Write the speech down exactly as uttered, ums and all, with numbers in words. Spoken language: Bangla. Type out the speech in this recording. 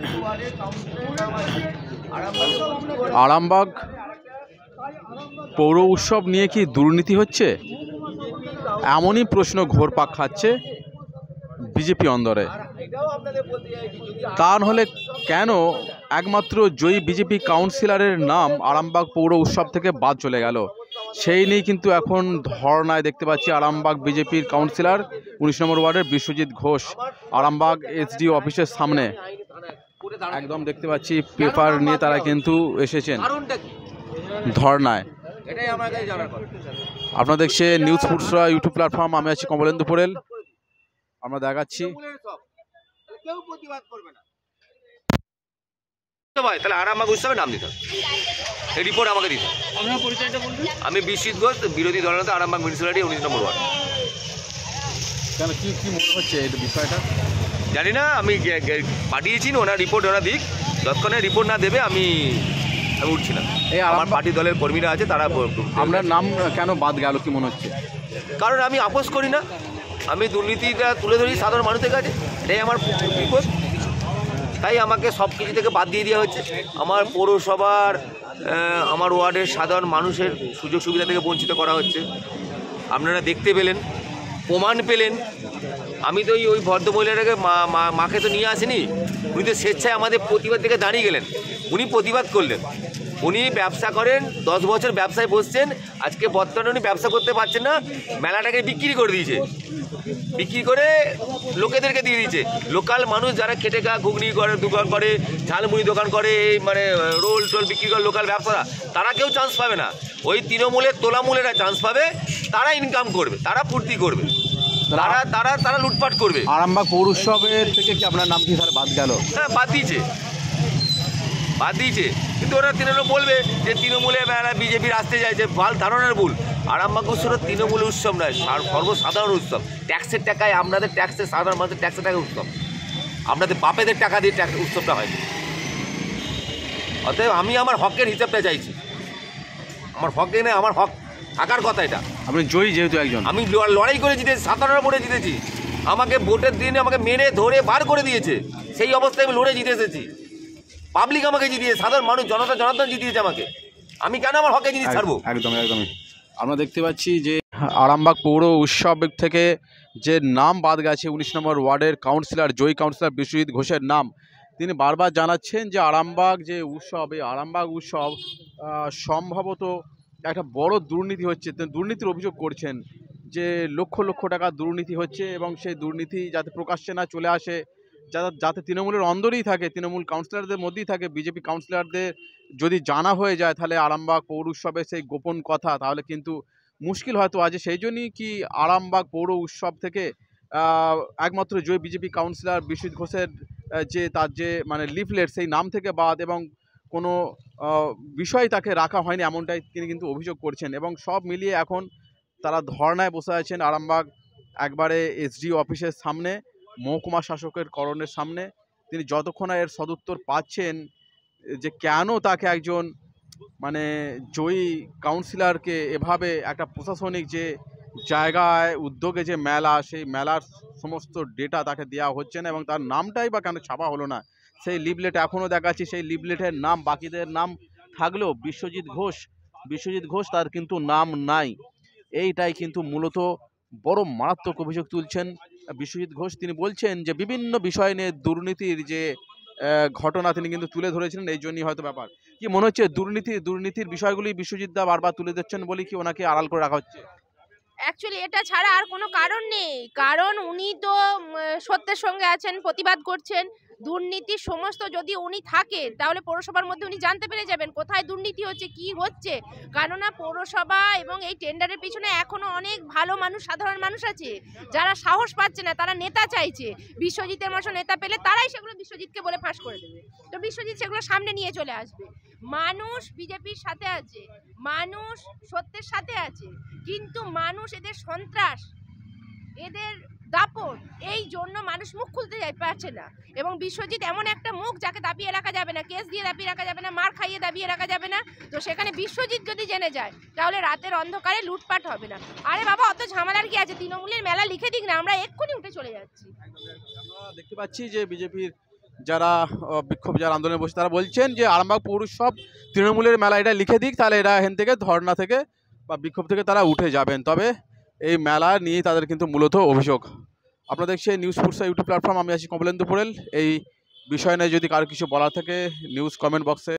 আরামবাগ পৌর উৎসব নিয়ে কি দুর্নীতি হচ্ছে, এমনই প্রশ্ন ঘুরপাক খাচ্ছে বিজেপি অন্দরে। তা নাহলে কেন একমাত্র জয়ী বিজেপি কাউন্সিলরের নাম আরামবাগ পৌর উৎসব থেকে বাদ চলে গেল, সেই নিয়ে কিন্তু এখন ধর্নায় দেখতে পাচ্ছি আরামবাগ বিজেপির কাউন্সিলর উনিশ নম্বর ওয়ার্ডের বিশ্বজিৎ ঘোষ আরামবাগ এসডিও অফিসের সামনে একদম দেখতে পাচ্ছি পেপার নিয়ে তারা কিন্তু এসেছেন ধর্নায়। আপনারা দেখছে নিউজ ফুটসরা ইউটিউব প্ল্যাটফর্ম, আমি আছি কমলেন্দু পোরেল, আমরা দেখাচ্ছি। তাহলে আরামবাগ উৎসবে নাম দিতে এই রিপোর্ট আমাকে দিতে। আমি বিশ্বজিৎ ঘোষ, বিরোধী দলনেতা, আরামবাগ মিউনিসিপ্যালিটি উনিশ নম্বর ওয়ার্ড। কেন কি কি মনে হচ্ছে এই বিষয়টা জানি না, আমি পাঠিয়েছি ওনার রিপোর্ট, ওরা দিক, যতক্ষণে রিপোর্ট না দেবে আমি আমি উঠছি না। এই আমার পার্টি দলের কর্মীরা আছে, তারা আপনার নাম কেন বাদ গেল কি মনে হচ্ছে? কারণ আমি আপোষ করি না, আমি দুর্নীতিটা তুলে ধরি সাধারণ মানুষের কাছে, এটাই আমার বিপদ, তাই আমাকে সব কিছু থেকে বাদ দিয়ে দেওয়া হচ্ছে। আমার পৌরসভার আমার ওয়ার্ডের সাধারণ মানুষের সুযোগ সুবিধা থেকে বঞ্চিত করা হচ্ছে। আপনারা দেখতে পেলেন, প্রমাণ পেলেন। আমি তো ওই ভদ্রমহিলাটাকে মা মাকে তো নিয়ে আসিনি, উনি তো স্বেচ্ছায় আমাদের প্রতিবাদ থেকে দাঁড়িয়ে গেলেন, উনি প্রতিবাদ করলেন। উনি ব্যবসা করেন, দশ বছর ব্যবসায় বসছেন, আজকে বর্তমানে উনি ব্যবসা করতে পারছেন না, মেলাটাকে বিক্রি করে দিয়েছে, বিক্রি করে লোকেদেরকে দিয়ে দিয়েছে। লোকাল মানুষ যারা খেটে খা ঘুগনি করে দোকান করে, ঝালমুড়ি দোকান করে, এই মানে রোল টোল বিক্রি করে লোকাল ব্যবসারা, তারা কেউ চান্স পাবে না। ওই তৃণমূলের তোলামূলেরা চান্স পাবে, তারা ইনকাম করবে, তারা ফুর্তি করবে, তারা তারা তারা লুটপাট করবে। আরামবাগ পৌর উৎসবের থেকে কি আপনার নাম কি তাহলে বাদ গেল? হ্যাঁ, বাদ দিয়েছে, বাদ দিয়েছে, কিন্তু ওরা তৃণমূল বলবে যে তৃণমূলে বিজেপির আসতে চাইছে, ভাল ধারণার ভুল। আরামবাগ উৎসব তৃণমূল উৎসব নয়, সর্বসাধারণ উৎসব। ট্যাক্সের টাকায়, আপনাদের ট্যাক্সের, সাধারণ মানুষের ট্যাক্সের টাকা উৎসব, আপনাদের বাপেদের টাকা দিয়ে ট্যাক্স উৎসবটা হয়নি। অতএব আমি আমার হকের হিসাবটা চাইছি, আমার হক নেই, আমার হক থাকার কথা। এটা আপনি জয়ী যেহেতু একজন, আমি লড়াই করে জিতেছি, সাতান্ন ভোটে জিতেছি, আমাকে ভোটের দিনে আমাকে মেরে ধরে বার করে দিয়েছে, সেই অবস্থায় আমি লড়ে জিতে এসেছি। পাবলিক আমাকে জিতিয়েছে, সাধারণ মানুষ, জনতা জনার্দন জিতিয়েছে আমাকে, আমি কেন আমার হকে জিনিস ছাড়বো? একদম একদমই। আমরা দেখতে পাচ্ছি যে আরামবাগ পৌর উৎসব থেকে যে নাম বাদ গেছে উনিশ নম্বর ওয়ার্ডের কাউন্সিলর, জয়ী কাউন্সিলর বিশ্বজিৎ ঘোষের নাম, তিনি বারবার জানাচ্ছেন যে আরামবাগ যে উৎসব, এই আরামবাগ উৎসব সম্ভবত একটা বড় দুর্নীতি হচ্ছে। দুর্নীতির অভিযোগ করছেন যে লক্ষ লক্ষ টাকা দুর্নীতি হচ্ছে এবং সেই দুর্নীতি যাতে প্রকাশ্যে না চলে আসে, যাতে যাতে তৃণমূলের অন্দরেই থাকে, তৃণমূল কাউন্সিলরদের মধ্যেই থাকে, বিজেপি কাউন্সিলরদের যদি জানা হয়ে যায় তাহলে আরামবাগ পৌর উৎসবের সেই গোপন কথা তাহলে কিন্তু মুশকিল হয়তো আছে। সেই জন্যই কি আরামবাগ পৌর উৎসব থেকে একমাত্র জয়ী বিজেপি কাউন্সিলর বিশ্বজিৎ ঘোষের যে তার যে মানে লিফলেট, সেই নাম থেকে বাদ এবং কোনো বিষয় তাকে রাখা হয়নি, এমনটাই তিনি কিন্তু অভিযোগ করছেন। এবং সব মিলিয়ে এখন তারা ধর্নায় বসে আছেন আরামবাগ একবারে এসডিও অফিসের সামনে, মহকুমা শাসকের করণের সামনে। তিনি যতক্ষণ এর সদুত্তর পাচ্ছেন যে কেন তাকে একজন মানে জয়ী কাউন্সিলরকে এভাবে একটা প্রশাসনিক যে জায়গায় উদ্যোগে যে মেলা, সেই মেলার সমস্ত ডেটা তাকে দেওয়া হচ্ছে না এবং তার নামটাই বা কেন ছাপা হলো না, সেই লিফলেট এখনও দেখাচ্ছি, সেই লিফলেটের নাম বাকিদের নাম থাকলেও বিশ্বজিৎ ঘোষ বিশ্বজিৎ ঘোষ তার কিন্তু নাম নাই। এইটাই কিন্তু মূলত বড় মারাত্মক অভিযোগ তুলছেন বিশ্বজিৎ ঘোষ। তিনি বলছেন যে বিভিন্ন বিষয় নিয়ে দুর্নীতির যে ঘটনা তিনি কিন্তু তুলে ধরেছিলেন, এই জন্যই হয়তো ব্যাপার। কি মনে হচ্ছে দুর্নীতি দুর্নীতির বিষয়গুলি বিশ্বজিৎ দা বারবার তুলে দিচ্ছেন বলে কি ওনাকে আড়াল করে রাখা হচ্ছে? অ্যাকচুয়ালি এটা ছাড়া আর কোনো কারণ নেই, কারণ উনি তো সত্যের সঙ্গে আছেন, প্রতিবাদ করছেন। দুর্নীতির সমস্ত যদি উনি থাকে তাহলে পৌরসভার মধ্যে উনি জানতে পেরে যাবেন কোথায় দুর্নীতি হচ্ছে, কি হচ্ছে। কেননা পৌরসভা এবং এই টেন্ডারের পিছনে এখনো অনেক ভালো মানুষ, সাধারণ মানুষ আছে যারা সাহস পাচ্ছে না, তারা নেতা চাইছে। বিশ্বজিতের মতো নেতা পেলে তারাই সেগুলো বিশ্বজিৎকে বলে ফাঁস করে দেবে, তো বিশ্বজিৎ সেগুলো সামনে নিয়ে চলে আসবে। মানুষ বিজেপির সাথে আছে, মানুষ সত্যের সাথে আছে, কিন্তু মানুষ এদের সন্ত্রাস, এদের দাপট, এই জন্য মানুষ মুখ খুলতে পারছে না। এবং বিশ্বজিৎ এমন একটা মুখ যাকে দাবিয়ে রাখা যাবে না, কেস দিয়ে দাবিয়ে রাখা যাবে না, মার খাইয়ে দাবিয়ে রাখা যাবে না। তো সেখানে বিশ্বজিৎ যদি জেনে যায় তাহলে রাতের অন্ধকারে লুটপাট হবে না। আরে বাবা, অত ঝামেলার কি আছে? তৃণমূলের মেলা লিখে দিক না, আমরা এক্ষুনি উঠে চলে যাচ্ছি। আমরা দেখতে পাচ্ছি যে বিজেপির যারা আহ, বিক্ষোভ যারা আন্দোলনে বসে তারা বলছেন যে আরামবাগ পৌর উৎসব তৃণমূলের মেলা, এটা লিখে দিক, তাহলে এরা এখান থেকে ধর্না থেকে বা বিক্ষোভ থেকে তারা উঠে যাবেন। তবে এই মেলা নিয়ে তাদের কিন্তু মূলত অভিযোগ। আপনারা দেখছেন নিউজ ফুরসা ইউটিউব প্ল্যাটফর্ম, আমি আছি কমলেন্দু পোড়েল। এই বিষয় নিয়ে যদি কারো কিছু বলার থাকে নিউজ কমেন্ট বক্সে